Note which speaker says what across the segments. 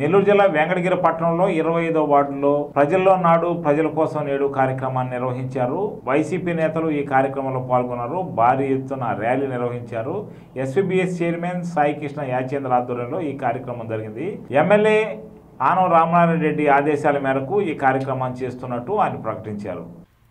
Speaker 1: నెల్లూరు జిల్లా వెంకటగిరి పట్టణంలో 25వ వార్డులో ప్రజల్లో నాడు ప్రజల కోసం నేడు కార్యక్రమాన్ని నిర్వహించారు. వైసీపీ నేతలు ఈ కార్యక్రమంలో పాల్గొన్నారు. భారీ ఎత్తున ర్యాలీ నిర్వహించారు. ఎస్పీబీఎస్ చైర్మన్ సాయి కృష్ణ యాచేంద్ర ఆధ్వర్యంలో ఈ కార్యక్రమం జరిగింది. ఎమ్మెల్యే ఆనం రామనారాయణ రెడ్డి ఆదేశాల మేరకు ఈ కార్యక్రమాన్ని చేస్తున్నట్టు ఆయన ప్రకటించారు.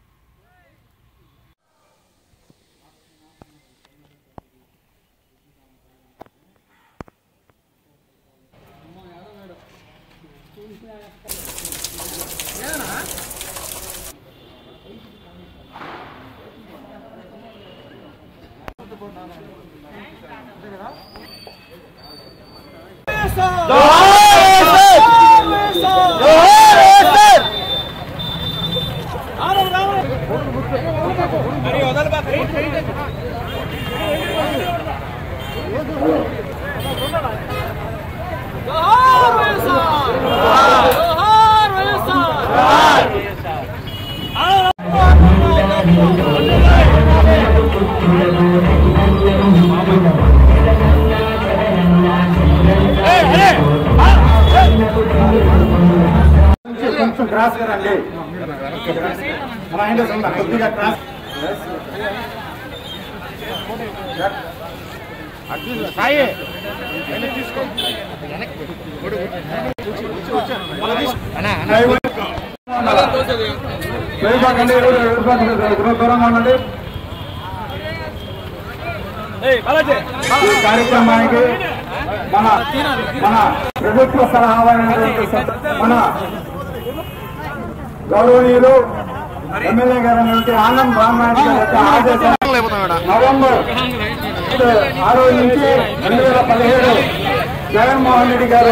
Speaker 2: కార్యక్రమానికి మన ప్రభుత్వ సలహాదారు మన గౌరవనీయులు ఎమ్మెల్యే గారు ఆనం రామనారాయణ గారి ఆదేశాలు నవంబర్ 6 నుంచి 2017 జగన్మోహన్ రెడ్డి గారు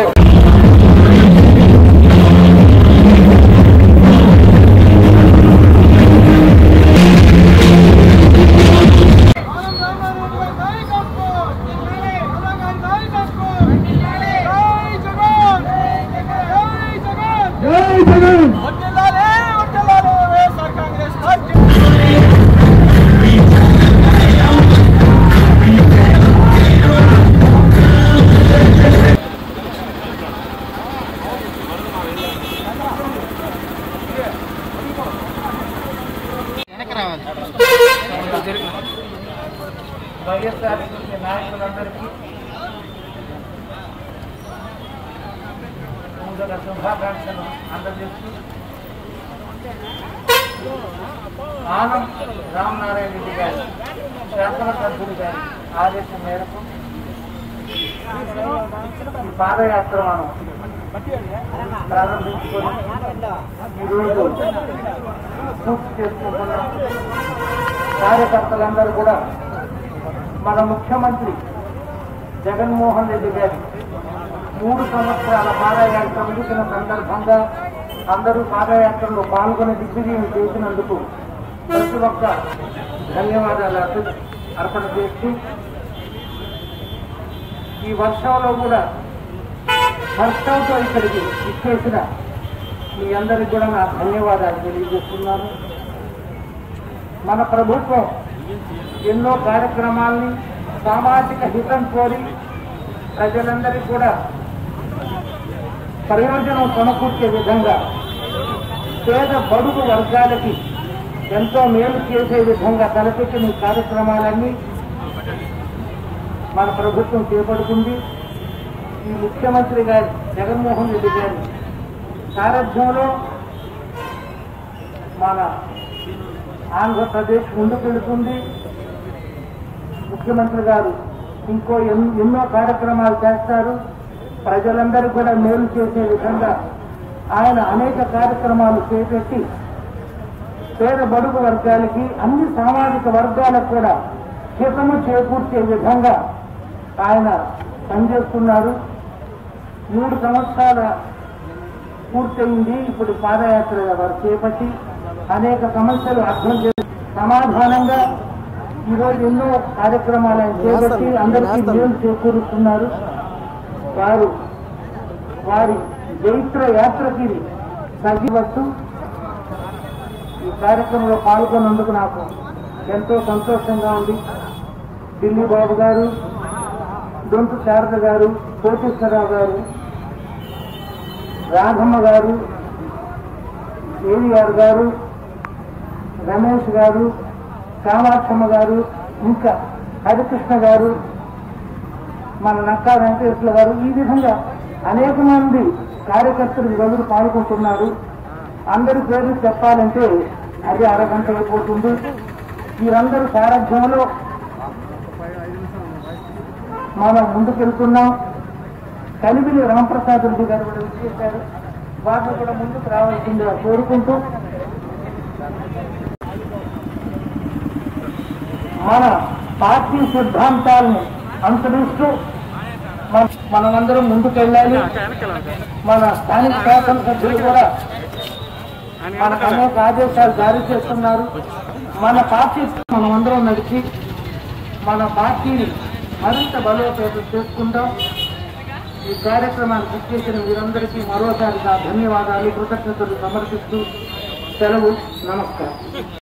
Speaker 2: వైఎస్ఆర్ నాయకులందరికీ శుభాకాంక్షలు అందజేస్తూ ఆనం రామనారాయణ రెడ్డి గారి శాసన సభ్యులు గారి ఆదేశం మేరకు ఈ పాదయాత్ర మనం ప్రారంభించుకొని ఈరోజు పూర్తి చేసుకుంటున్నాం. కార్యకర్తలందరూ కూడా మన ముఖ్యమంత్రి జగన్మోహన్ రెడ్డి గారి 3 సంవత్సరాల పాదయాత్ర ముగిసిన సందర్భంగా అందరూ పాదయాత్రలో పాల్గొని దిగ్విజయం చేసినందుకు ప్రతి ఒక్క ధన్యవాదాలు అర్పణ చేస్తూ ఈ వర్షంలో కూడా హర్షంతో ఇక్కడికి ఇచ్చేసిన మీ అందరికీ కూడా నా ధన్యవాదాలు తెలియజేస్తున్నాను. మన ప్రభుత్వం ఎన్నో కార్యక్రమాల్ని సామాజిక హితం కోరి ప్రజలందరికీ కూడా ప్రయోజనం సమకూర్చే విధంగా పేద బడుగు వర్గాలకి ఎంతో మేలు చేసే విధంగా తలపెట్టిన ఈ కార్యక్రమాలన్నీ మన ప్రభుత్వం చేపడుతుంది. ఈ ముఖ్యమంత్రి గారి జగన్మోహన్ రెడ్డి గారి సారథ్యంలో మన ఆంధ్రప్రదేశ్ ముందుకెళ్తుంది. ముఖ్యమంత్రి గారు ఇంకో ఎన్నో కార్యక్రమాలు చేస్తారు. ప్రజలందరూ కూడా మేలు చేసే విధంగా ఆయన అనేక కార్యక్రమాలు చేపట్టి పేద బడుగు వర్గాలకి అన్ని సామాజిక వర్గాలకు కూడా హితము చేకూర్చే విధంగా ఆయన పనిచేస్తున్నారు. 3 సంవత్సరాల పూర్తయింది. ఇప్పుడు పాదయాత్ర వారు చేపట్టి అనేక సమస్యలు అర్థం చేసి సమాధానంగా ఈరోజు ఎన్నో కార్యక్రమాలను చేపట్టి అందరికీ మేలు చేకూరుస్తున్నారు. వారి జైత్ర యాత్రకి తగ్గివస్తూ ఈ కార్యక్రమంలో పాల్గొన్నందుకు నాకు ఎంతో సంతోషంగా ఉంది. ఢిల్లీ బాబు గారు, దొంతు శారద గారు, కోటేశ్వరరావు గారు, రాఘమ్మ గారు, ఏవిఆర్ గారు, రమేష్ గారు, కామాక్షమ్మ గారు, ఇంకా హరికృష్ణ గారు, మన నక్కా వెంకటేశ్వర గారు, ఈ విధంగా అనేక మంది కార్యకర్తలు ఈరోజు పాల్గొంటున్నారు. అందరి పేర్లు చెప్పాలంటే అది అరగంట అయిపోతుంది. వీరందరూ సారథ్యంలో మనం ముందుకెళ్తున్నాం. కలిమిలి రామప్రసాద్ రెడ్డి గారు కూడా విచ్చేశారు. వారిని కూడా ముందుకు రావాల్సిందిగా కోరుకుంటూ మన పార్టీ సిద్ధాంతాలను అనుసరిస్తూ మనమందరం ముందుకెళ్ళాలి. మన స్థానిక శాసనసభ్యులు కూడా మనకు అనేక ఆదేశాలు జారీ చేస్తున్నారు. మన పార్టీ మనమందరం నడిచి మన పార్టీని మరింత బలోపేతం చేసుకుంటాం. ఈ కార్యక్రమాన్ని బుక్ చేసిన వీరందరికీ మరోసారి ధన్యవాదాలు, కృతజ్ఞతలు సమర్పిస్తూ సెలవు. నమస్కారం.